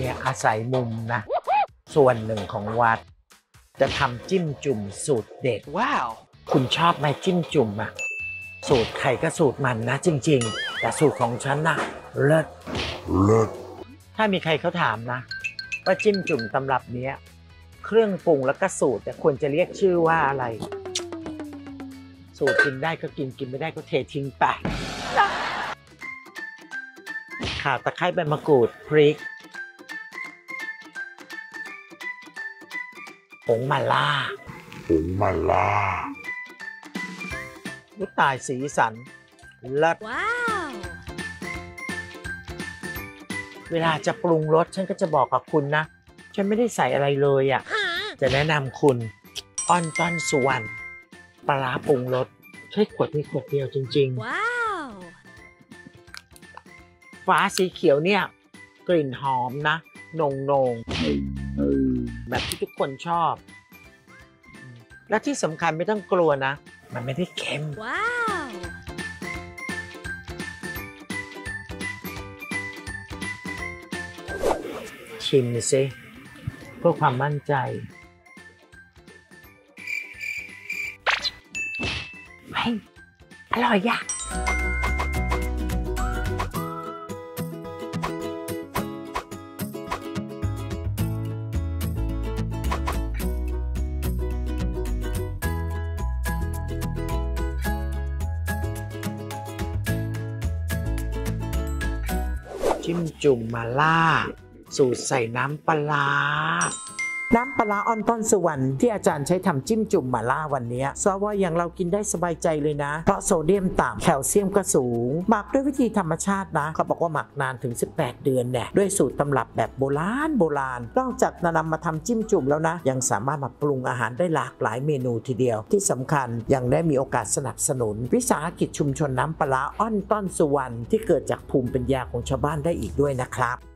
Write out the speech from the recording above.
เนี่ยอาศัยมุมนะส่วนหนึ่งของวัดจะทำจิ้มจุ่มสูตรเด็ดว้าวคุณชอบไหมจิ้มจุ่มอะสูตรใครก็สูตรมันนะจริงๆแต่สูตรของฉันนะเลิศถ้ามีใครเขาถามนะว่าจิ้มจุ่มตำรับนี้เครื่องปรุงแล้วก็สูตรควรจะเรียกชื่อว่าอะไรสูตรกินได้ก็กินกินไม่ได้ก็เททิ้งไปข่าตะไคร้ใบมะกรูดพริกผงมาล่าลูกตายสีสันเลิศว้าวเวลาจะปรุงรสฉันก็จะบอกกับคุณนะฉันไม่ได้ใส่อะไรเลยอ่ะจะแนะนำคุณอ้อนต้อนสุวรรณปลาร้าปรุงรสใช้ขวดนี้ขวดเดียวจริงๆว้าวฟ้าสีเขียวเนี่ยกลิ่นหอมนะนงแบบที่ทุกคนชอบและที่สำคัญไม่ต้องกลัวนะมันไม่ได้เค็มว้าวชิมสิเพื่อความมั่นใจเฮ้ยอร่อยอ่ะจิ้มจุ่มมาล่าสูตรใส่น้ำปลาน้ำปลาอ้อนต้นสุวรรณที่อาจารย์ใช้ทำจิ้มจุ่มมาล่าวันนี้ซะว่าอย่างเรากินได้สบายใจเลยนะเพราะโซเดียมต่ำแคลเซียมก็สูงหมักด้วยวิธีธรรมชาตินะเขาบอกว่าหมักนานถึง18 เดือนเนี่ยด้วยสูตรตำรับแบบโบราณนอกจากนำมาทำจิ้มจุ่มแล้วนะยังสามารถมาปรุงอาหารได้หลากหลายเมนูทีเดียวที่สำคัญยังได้มีโอกาสสนับสนุนวิสาหกิจชุมชนน้ำปลาอ้อนต้นสุวรรณที่เกิดจากภูมิปัญญาของชาวบ้านได้อีกด้วยนะครับ